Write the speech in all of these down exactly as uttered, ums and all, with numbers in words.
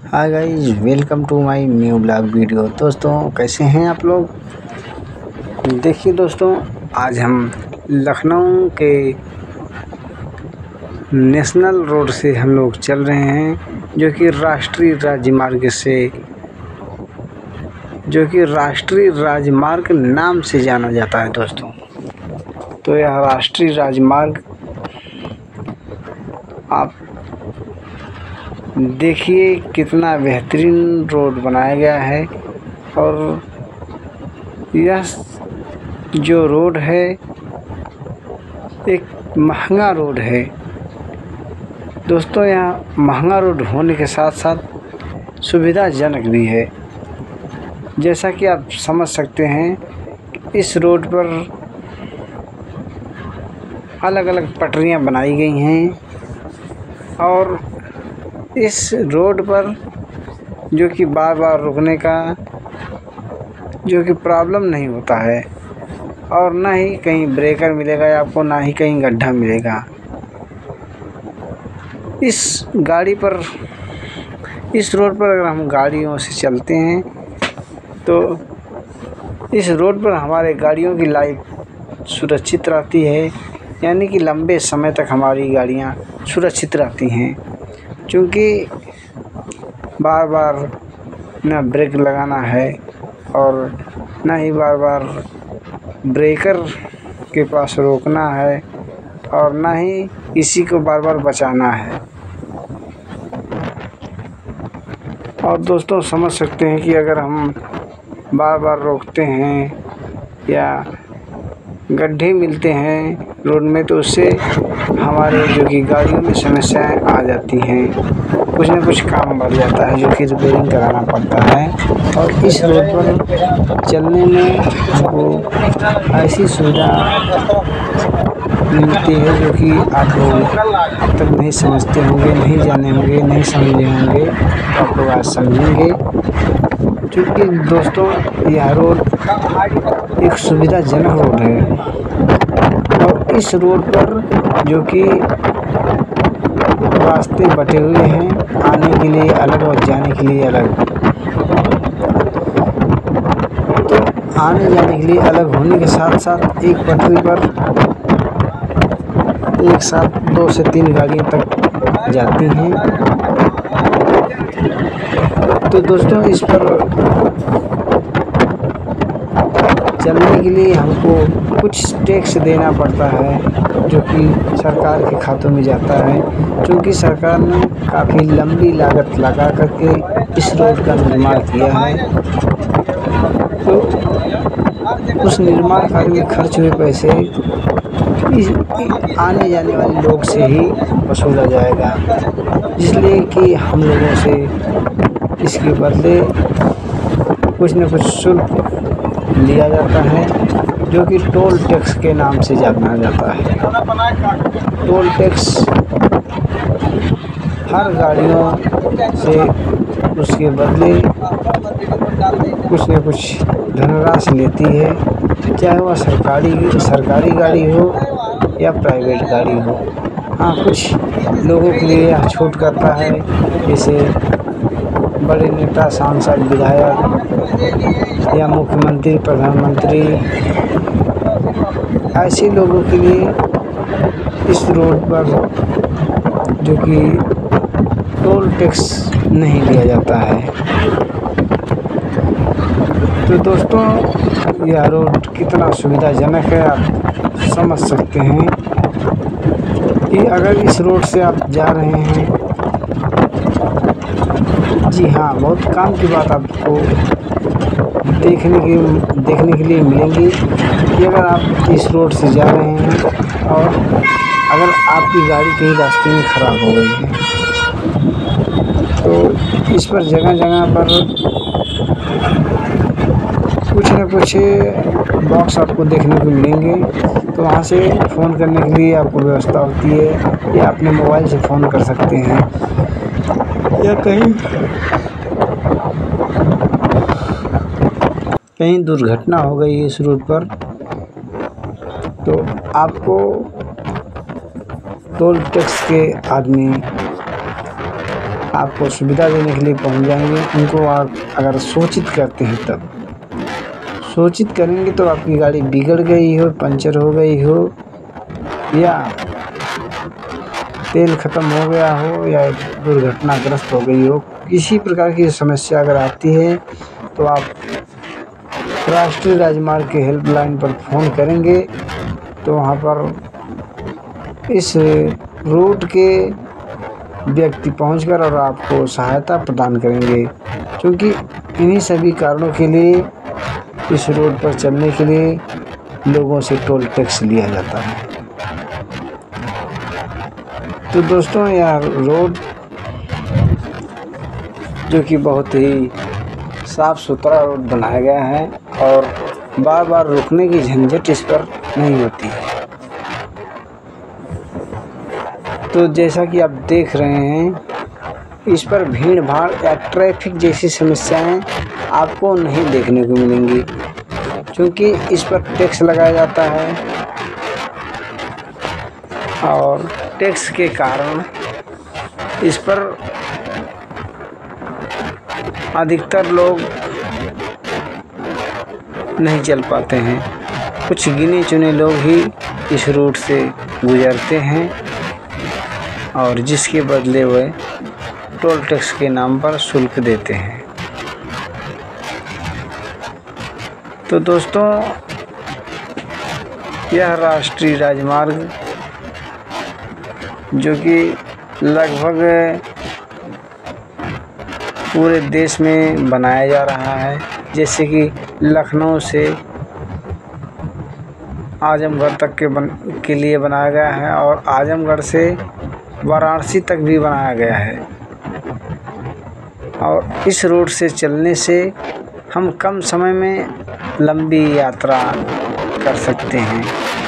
Hi guys, welcome to my new blog video. दोस्तों कैसे हैं आप लोग। देखिए दोस्तों, आज हम लखनऊ के नेशनल रोड से हम लोग चल रहे हैं, जो कि राष्ट्रीय राजमार्ग से जो कि राष्ट्रीय राजमार्ग नाम से जाना जाता है दोस्तों। तो यह राष्ट्रीय राजमार्ग आप देखिए कितना बेहतरीन रोड बनाया गया है। और यह जो रोड है एक महंगा रोड है दोस्तों। यहाँ महंगा रोड होने के साथ साथ सुविधाजनक भी है। जैसा कि आप समझ सकते हैं, इस रोड पर अलग अलग पटरियां बनाई गई हैं और इस रोड पर जो कि बार बार रुकने का जो कि प्रॉब्लम नहीं होता है, और ना ही कहीं ब्रेकर मिलेगा आपको, ना ही कहीं गड्ढा मिलेगा। इस गाड़ी पर इस रोड पर अगर हम गाड़ियों से चलते हैं तो इस रोड पर हमारे गाड़ियों की लाइफ सुरक्षित रहती है, यानी कि लंबे समय तक हमारी गाड़ियां सुरक्षित रहती हैं। क्योंकि बार बार ना ब्रेक लगाना है और ना ही बार बार ब्रेकर के पास रोकना है, और ना ही किसी को बार बार बचाना है। और दोस्तों समझ सकते हैं कि अगर हम बार बार रोकते हैं या गड्ढे मिलते हैं रोड में, तो उससे हमारे जो कि गाड़ियों में समस्याएं आ जाती हैं। कुछ न कुछ काम बढ़ जाता है जो कि रिपेयरिंग कराना पड़ता है। और इस रोड पर चलने में हमको ऐसी सुविधा मिलती है जो कि आप लोग अब तक नहीं समझते होंगे, नहीं जाने होंगे, नहीं समझे होंगे। आप लोग आज समझेंगे, क्योंकि दोस्तों यह रोड एक सुविधाजनक रोड है। और इस रोड पर जो कि रास्ते बटे हुए हैं, आने के लिए अलग और जाने के लिए अलग। तो आने जाने के लिए अलग होने के साथ साथ एक पटरी पर एक साथ दो से तीन गाड़ियां तक जाती हैं। तो दोस्तों इस पर चलने के लिए हमको कुछ टैक्स देना पड़ता है, जो कि सरकार के खातों में जाता है। क्योंकि सरकार ने काफ़ी लंबी लागत लगा करके इस रोड का निर्माण किया है, तो उस निर्माण कार्य में खर्च हुए पैसे इस आने जाने वाले लोग से ही वसूला जाएगा। इसलिए कि हम लोगों से इसके बदले कुछ न कुछ शुल्क लिया जाता है, जो कि टोल टैक्स के नाम से जाना जाता है। टोल टैक्स हर गाड़ियों से उसके बदले कुछ न कुछ धनराशि लेती है, चाहे वह सरकारी सरकारी गाड़ी हो या प्राइवेट गाड़ी हो। हाँ, कुछ लोगों के लिए यह छूट करता है, जैसे बड़े नेता, सांसद, विधायक या मुख्यमंत्री, प्रधानमंत्री, ऐसे लोगों के लिए इस रोड पर जो कि टोल टैक्स नहीं लिया जाता है। तो दोस्तों यह रोड कितना सुविधाजनक है आप समझ सकते हैं कि अगर इस रोड से आप जा रहे हैं, जी हाँ, बहुत काम की बात आपको देखने की देखने के लिए मिलेंगी कि अगर आप इस रोड से जा रहे हैं और अगर आपकी गाड़ी कहीं रास्ते में ख़राब हो गई है, तो इस पर जगह जगह पर कुछ न कुछ बॉक्स आपको देखने को मिलेंगे। तो वहाँ से फ़ोन करने के लिए आपको व्यवस्था होती है, या अपने मोबाइल से फ़ोन कर सकते हैं। या कहीं कहीं दुर्घटना हो गई इस रूट पर, तो आपको टोल टैक्स के आदमी आपको सुविधा देने के लिए पहुंच जाएंगे। उनको आप अगर सूचित करते हैं, तब सूचित करेंगे तो आपकी गाड़ी बिगड़ गई हो, पंचर हो गई हो, या तेल ख़त्म हो गया हो, या दुर्घटनाग्रस्त हो गई हो, किसी प्रकार की समस्या अगर आती है तो आप राष्ट्रीय राजमार्ग के हेल्पलाइन पर फ़ोन करेंगे तो वहाँ पर इस रूट के व्यक्ति पहुंचकर और आपको सहायता प्रदान करेंगे, क्योंकि इन्हीं सभी कारणों के लिए इस रोड पर चलने के लिए लोगों से टोल टैक्स लिया जाता है। तो दोस्तों, यह रोड जो कि बहुत ही साफ़ सुथरा रोड बनाया गया है और बार बार रुकने की झंझट इस पर नहीं होती है। तो जैसा कि आप देख रहे हैं, इस पर भीड़ भाड़ या ट्रैफिक जैसी समस्याएं आपको नहीं देखने को मिलेंगी, क्योंकि इस पर टैक्स लगाया जाता है और टैक्स के कारण इस पर अधिकतर लोग नहीं चल पाते हैं। कुछ गिने चुने लोग ही इस रूट से गुजरते हैं और जिसके बदले वे टोल टैक्स के नाम पर शुल्क देते हैं। तो दोस्तों, यह राष्ट्रीय राजमार्ग जो कि लगभग पूरे देश में बनाया जा रहा है, जैसे कि लखनऊ से आजमगढ़ तक के बन के लिए बनाया गया है और आजमगढ़ से वाराणसी तक भी बनाया गया है। और इस रोड से चलने से हम कम समय में लंबी यात्रा कर सकते हैं।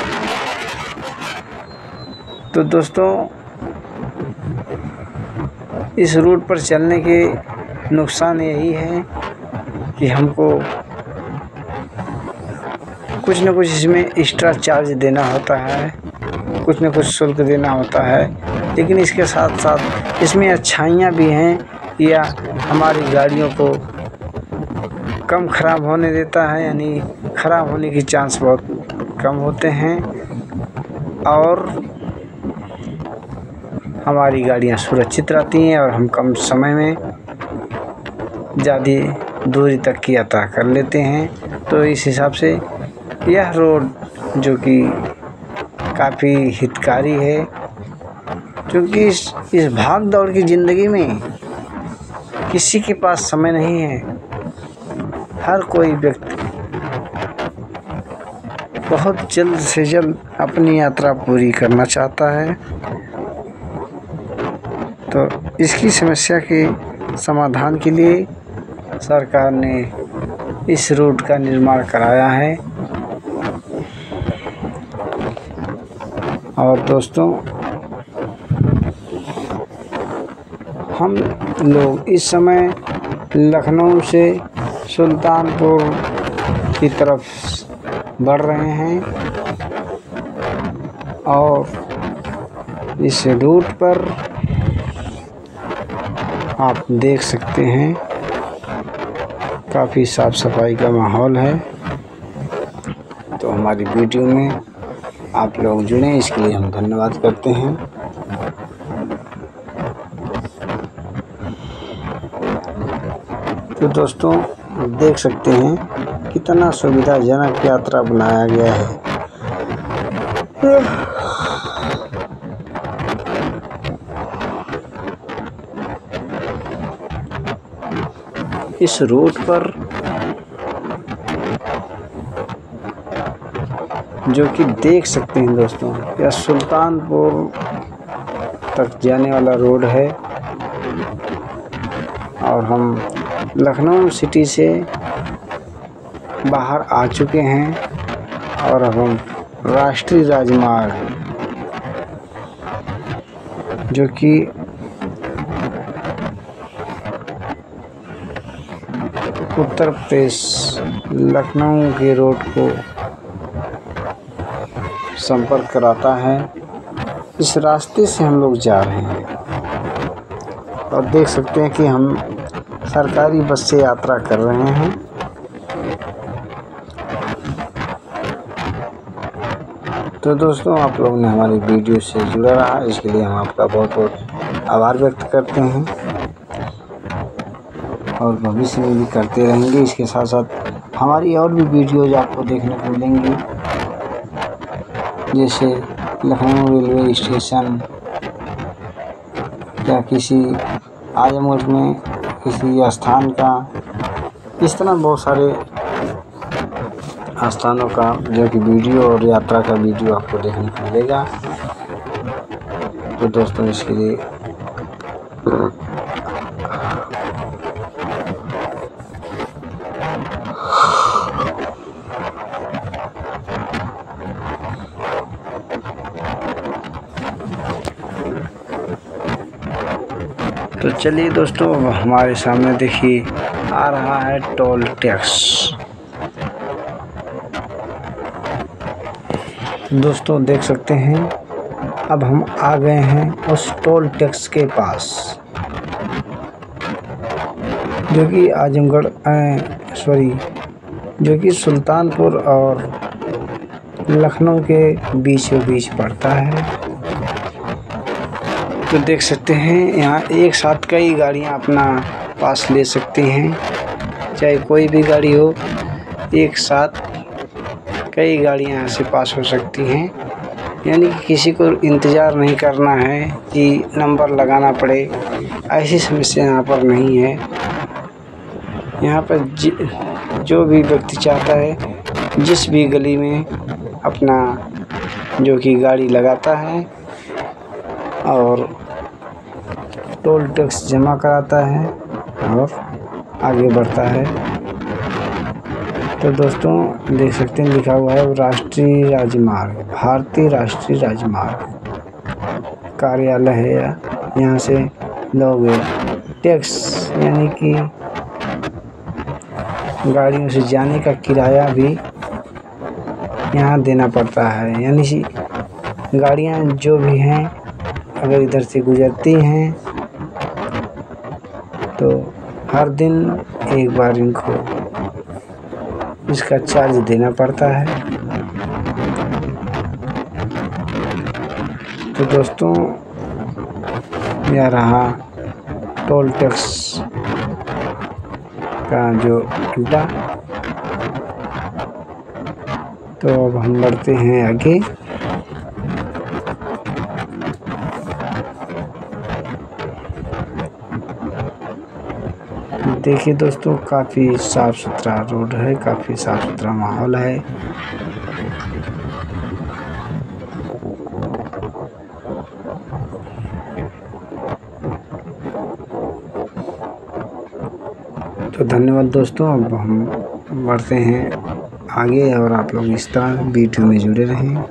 तो दोस्तों, इस रूट पर चलने के नुकसान यही है कि हमको कुछ न कुछ इसमें एक्स्ट्रा चार्ज देना होता है, कुछ न कुछ शुल्क देना होता है। लेकिन इसके साथ साथ इसमें अच्छाइयाँ भी हैं, या हमारी गाड़ियों को कम ख़राब होने देता है, यानी ख़राब होने की चांस बहुत कम होते हैं और हमारी गाड़ियाँ सुरक्षित रहती हैं और हम कम समय में ज़्यादा दूरी तक की यात्रा कर लेते हैं। तो इस हिसाब से यह रोड जो कि काफ़ी हितकारी है, क्योंकि इस इस भाग दौड़ की ज़िंदगी में किसी के पास समय नहीं है। हर कोई व्यक्ति बहुत जल्द से जल्द अपनी यात्रा पूरी करना चाहता है। तो इसकी समस्या के समाधान के लिए सरकार ने इस रूट का निर्माण कराया है। और दोस्तों, हम लोग इस समय लखनऊ से सुल्तानपुर की तरफ बढ़ रहे हैं और इस रूट पर आप देख सकते हैं काफ़ी साफ़ सफाई का माहौल है। तो हमारी वीडियो में आप लोग जुड़े, इसके लिए हम धन्यवाद करते हैं। तो दोस्तों, देख सकते हैं कितना सुविधाजनक यात्रा बनाया गया है। इस रूट पर जो कि देख सकते हैं दोस्तों, यह सुल्तानपुर तक जाने वाला रोड है और हम लखनऊ सिटी से बाहर आ चुके हैं और अब हम राष्ट्रीय राजमार्ग जो कि उत्तर प्रदेश लखनऊ के रोड को संपर्क कराता है, इस रास्ते से हम लोग जा रहे हैं। और देख सकते हैं कि हम सरकारी बस से यात्रा कर रहे हैं। तो दोस्तों, आप लोगों ने हमारी वीडियो से जुड़ा रहा, इसके लिए हम आपका बहुत बहुत आभार व्यक्त करते हैं और भविष्य में भी करते रहेंगे। इसके साथ साथ हमारी और भी वीडियोज़ आपको देखने को मिलेंगी, जैसे लखनऊ रेलवे स्टेशन या किसी आजमगढ़ में किसी स्थान का, इस तरह बहुत सारे स्थानों का जो कि वीडियो और यात्रा का वीडियो आपको देखने को मिलेगा। तो दोस्तों, इसके लिए तो चलिए दोस्तों, अब हमारे सामने देखिए आ रहा है टोल टैक्स। दोस्तों देख सकते हैं, अब हम आ गए हैं उस टोल टैक्स के पास, जो कि आजमगढ़ सॉरी जो कि सुल्तानपुर और लखनऊ के बीचों बीच पड़ता है। तो देख सकते हैं, यहाँ एक साथ कई गाड़ियाँ अपना पास ले सकती हैं, चाहे कोई भी गाड़ी हो, एक साथ कई गाड़ियाँ यहाँ से पास हो सकती हैं। यानी कि किसी को इंतज़ार नहीं करना है कि नंबर लगाना पड़े, ऐसी समस्या यहाँ पर नहीं है। यहाँ पर जो भी व्यक्ति चाहता है, जिस भी गली में अपना जो कि गाड़ी लगाता है और टोल टैक्स जमा कराता है और आगे बढ़ता है। तो दोस्तों देख सकते हैं, लिखा हुआ है राष्ट्रीय राजमार्ग, भारतीय राष्ट्रीय राजमार्ग कार्यालय है। यहाँ से लोग टैक्स यानी कि गाड़ियों से जाने का किराया भी यहाँ देना पड़ता है। यानी कि गाड़ियाँ जो भी हैं, अगर इधर से गुजरती हैं तो हर दिन एक बार इनको इसका चार्ज देना पड़ता है। तो दोस्तों, यह रहा टोल टैक्स का जो अड्डा। तो अब हम बढ़ते हैं आगे। देखिए दोस्तों, काफ़ी साफ़ सुथरा रोड है, काफ़ी साफ़ सुथरा माहौल है। तो धन्यवाद दोस्तों, अब हम बढ़ते हैं आगे और आप लोग इस तरह वीडियो में जुड़े रहें।